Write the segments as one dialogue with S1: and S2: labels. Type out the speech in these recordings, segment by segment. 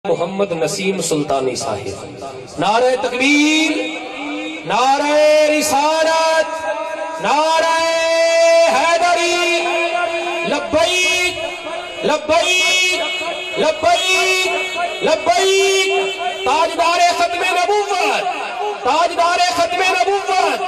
S1: محمد نسیم سلطانی صاحب. نعرہ تکبیر، نعرہ رسالت، نعرہ حیدری، لبیک لبیک لبیک لبیک. تاجدار ختم نبوت، تاجدار ختم نبوت.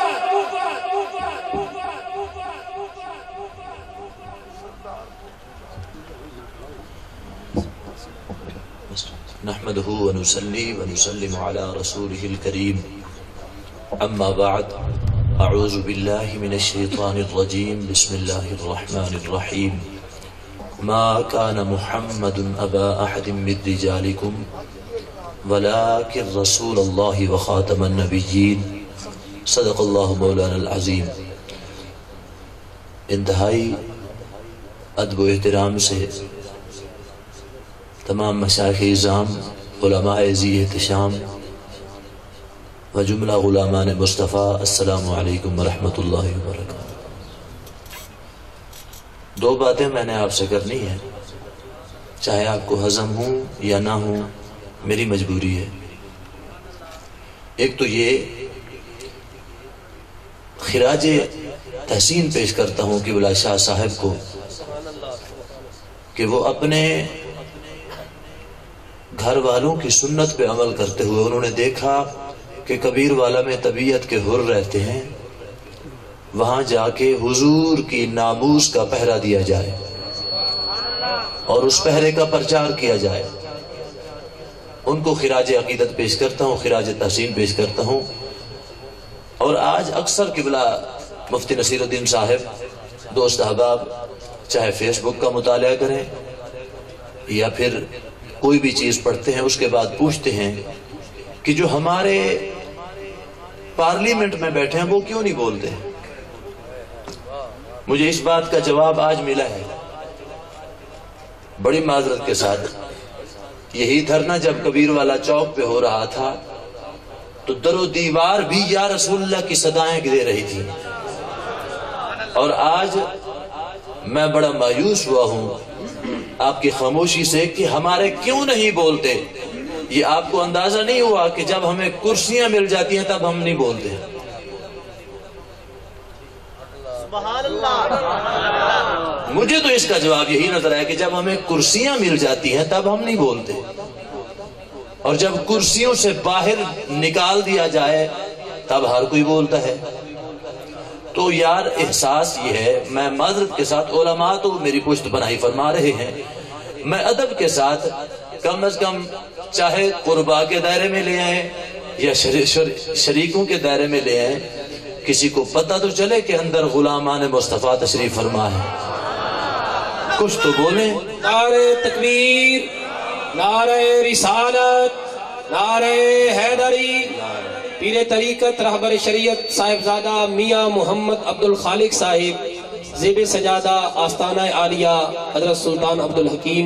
S2: نحمده ونصلي ونسلم على رسوله الكريم أما بعد أعوذ بالله من الشيطان الرجيم بسم الله الرحمن الرحيم ما كان محمد أبا أحد من رجالكم ولكن رسول الله وخاتم النبيين صدق الله مولانا العظيم. انتہائی ادب و احترام سے تمام مشائخ اعظام، علماء ذی احتشام و جملہ غلامان مصطفیٰ، السلام علیکم ورحمۃ اللہ وبرکاتہ. دو باتیں میں نے آپ سے کرنی ہیں، چاہے آپ کو ہضم ہوں یا نہ ہوں، میری مجبوری ہے. ایک تو یہ خراج تحسین پیش کرتا ہوں قبلہ شاہ صاحب کو کہ وہ اپنے گھر والوں کی سنت پہ عمل کرتے ہوئے انہوں نے دیکھا کہ کبیر والا میں طبیعت کے حر رہتے ہیں، وہاں جا کے حضور کی ناموس کا پہرا دیا جائے اور اس پہرے کا پرچار کیا جائے. ان کو خراج عقیدت پیش کرتا ہوں، خراج تحسین پیش کرتا ہوں. اور آج اکثر قبلہ مفتی نصیر الدین صاحب، دوست احباب چاہے فیس بک کا مطالعہ کریں یا پھر کوئی بھی چیز پڑھتے ہیں، اس کے بعد پوچھتے ہیں کہ جو ہمارے پارلیمنٹ میں بیٹھے ہیں وہ کیوں نہیں بولتے. مجھے اس بات کا جواب آج ملا ہے بڑی معذرت کے ساتھ. یہی دھرنا جب کبیر والا چوک پہ ہو رہا تھا تو در و دیوار بھی یا رسول اللہ کی صدائیں دے رہی تھی. اور آج میں بڑا مایوس ہوا ہوں آپ کی خاموشی سے کہ ہمارے کیوں نہیں بولتے. یہ آپ کو اندازہ نہیں ہوا کہ جب ہمیں کرسیاں مل جاتی ہیں تب ہم نہیں بولتے. مجھے تو اس کا جواب یہی نظر آیا کہ جب ہمیں کرسیاں مل جاتی ہیں تب ہم نہیں بولتے، اور جب کرسیوں سے باہر نکال دیا جائے تب ہر کوئی بولتا ہے. تو یار احساس یہ ہے، میں معذرت کے ساتھ، علماء تو میری پشت بنائی فرما رہے ہیں، میں ادب کے ساتھ کم از کم چاہے قربا کے دائرے میں لے آئیں یا شریکوں کے دائرے میں لے آئیں، کسی کو پتہ تو چلے کہ اندر غلامان مصطفیٰ تشریف فرما ہے. کچھ تو بولیں.
S1: نعرہ تکبیر، نعرہ رسالت، نعرہ حیدری. پیر طریقت رہبر شریعت صاحبزادہ میاں محمد عبد الخالق صاحب، زیب سجادہ آستانہ عالیہ حضرت سلطان عبد الحکیم.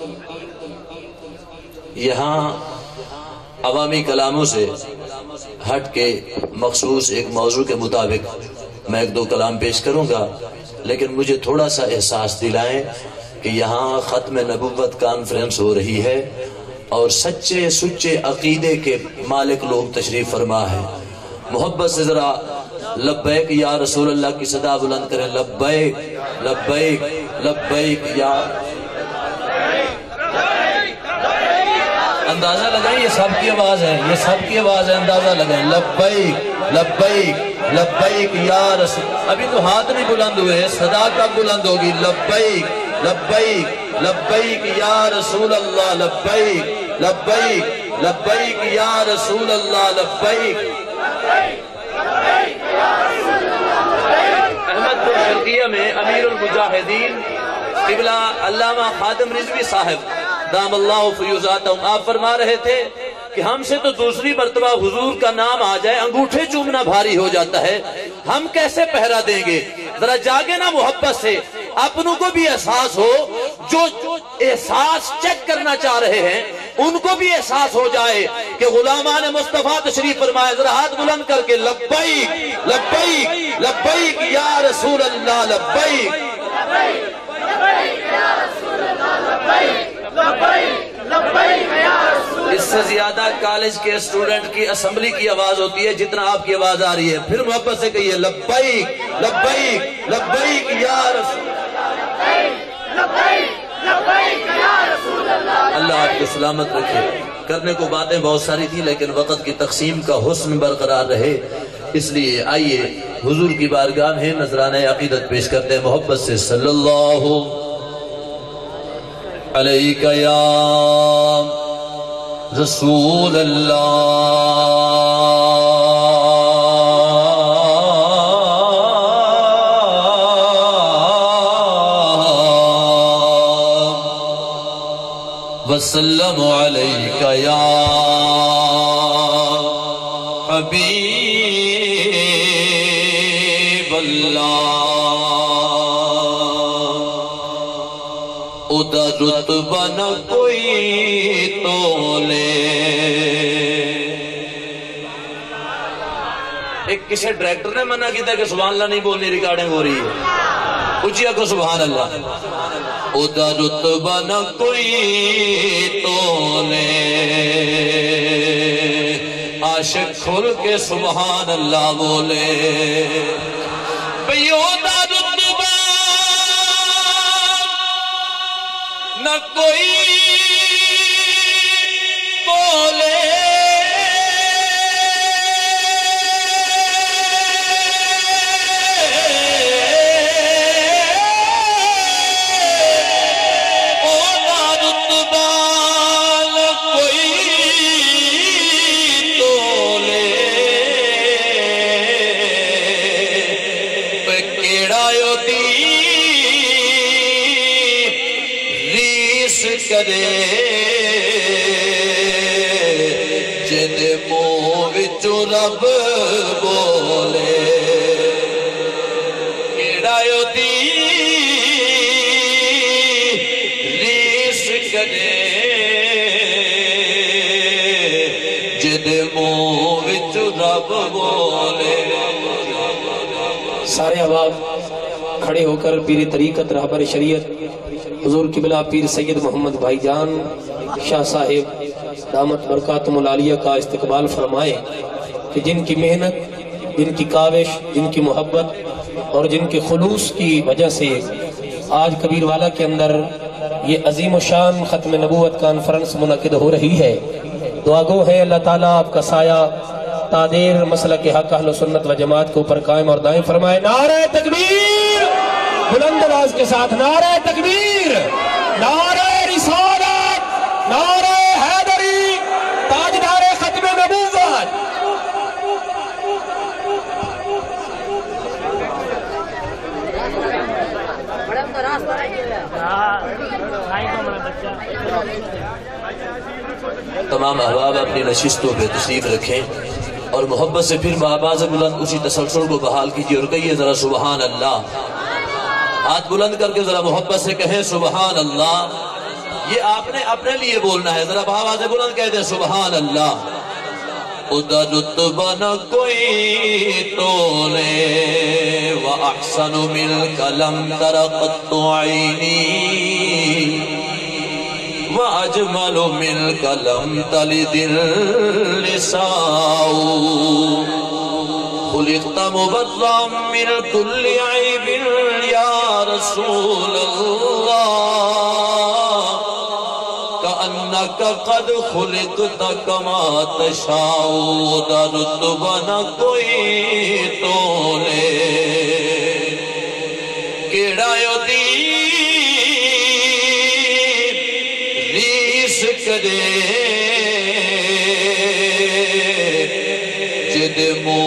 S2: یہاں عوامی کلاموں سے ہٹ کے مخصوص ایک موضوع کے مطابق میں ایک دو کلام پیش کروں گا، لیکن مجھے تھوڑا سا احساس دلائیں کہ یہاں ختم نبوت کانفرنس ہو رہی ہے اور سچے سچے عقیدے کے مالک لوگ تشریف فرما ہے. محبت سے ذرا لبیک یا رسول اللہ کی صدا بلند کریں. لبیک لبیک لبیک یا. اندازہ لگائیں یہ سب کی آواز ہے، یہ سب کی آواز ہے، اندازہ لگائیں. لبیک لبیک لبیک یا رسول. ابھی تو ہاتھ نہیں بلند ہوئے، صدا کب بلند ہوگی؟ لبیک لبیک لبیک یا رسول اللہ. لبیک لبیک لبیک یا رسول اللہ. لبیک. احمد پور شرقیہ میں امیر المجاہدین قبلہ علامہ خادم رضوی صاحب دام اللہ فیوزاتہم آپ فرما رہے تھے کہ ہم سے تو دوسری مرتبہ حضور کا نام آ جائے انگوٹھے چومنا بھاری ہو جاتا ہے، ہم کیسے پہرا دیں گے؟ ذرا جاگے نا محبت سے، اپنوں کو بھی احساس ہو، جو احساس چیک کرنا چاہ رہے ہیں ان کو بھی احساس ہو جائے کہ غلامان مصطفیٰ تشریف فرمائے. ذرا ہاتھ بلند کر کے لبیک لبیک لبیک یا رسول اللہ. لبیک لبیک یا رسول اللہ. لبیک لبیک لبیک یا رسول اللہ. سے زیادہ کالج کے اسٹوڈنٹ کی اسمبلی کی آواز ہوتی ہے جتنا آپ کی آواز آ رہی ہے. پھر محبت سے کہیے لبیک لبیک لبیک یا رسول اللہ. اللہ آپ کو سلامت رکھے. کرنے کو باتیں بہت ساری تھی لیکن وقت کی تقسیم کا حسن برقرار رہے، اس لیے آئیے حضور کی بارگاہ میں نذرانہ عقیدت پیش کرتے ہیں محبت سے. صلی اللہ علیہ یا رسول اللہ. وسلم علیک یا حبیب اللہ. ادھر رتبہ نہ کوئی تولے. ایک کسی ڈائریکٹر نے منع کیا کہ سبحان اللہ نہیں بولنی، ریکارڈنگ ہو رہی ہے. اچھیا کو سبحان اللہ. ادھر رتبہ نہ کوئی تولے، عاشق کھل کے سبحان اللہ بولے. بھئی ادھر رتبہ نہ کوئی بولے، جن منہ وچوں رب بولے. کیڑا دی ریس کرے جن منہ وچوں رب بولے.
S1: سارے احباب کھڑے ہو کر پیر طریقت رہبر شریعت حضور قبلہ پیر سید محمد بھائی جان شاہ صاحب دامت برکاتم العالیہ کا استقبال فرمائے کہ جن کی محنت، جن کی کاوش، جن کی محبت اور جن کے خلوص کی وجہ سے آج کبیروالا کے اندر یہ عظیم و شان ختم نبوت کانفرنس منعقد ہو رہی ہے. دعا گو ہے اللہ تعالیٰ آپ کا سایہ تادیر مسلک حق اہل سنت و جماعت کے اوپر قائم اور دائم فرمائے. نعرہ تکبیر، بلند آواز کے ساتھ نعرہ تکبیر، نعرہ رسالت، نعرہ حیدری، تاجدار ختم نبوت.
S2: تمام احباب اپنی نشستوں پہ تشریف رکھیں اور محبت سے پھر بآواز بلند اسی تسلسل کو بحال کیجیے اور کہیے ذرا سبحان اللہ. ہاتھ بلند کر کے ذرا محبت سے کہیں سبحان اللہ. یہ آپ نے اپنے لیے بولنا ہے، ذرا بآواز بلند کہہ دیں سبحان اللہ. ادھر رتبہ نہ کوئی تولے، وَأَحْسَنُ مِنْكَ لَمْ تَرَ قَطُّ عَيْنِي، وَأَجْمَلُ مِنْكَ لَمْ تَلِدِ النِّسَاءُ، خُلِقْتَ مُبَرًّا مِنْ كُلِّ عَيْبٍ يَا رَسُولَ اللَّهِ، كَأَنَّكَ قَدْ خُلِقْتَ كَمَا تَشَاءُ. ادھر رتبہ نہ کوئی تولے، کیڑا دی ریس کرے جد منہ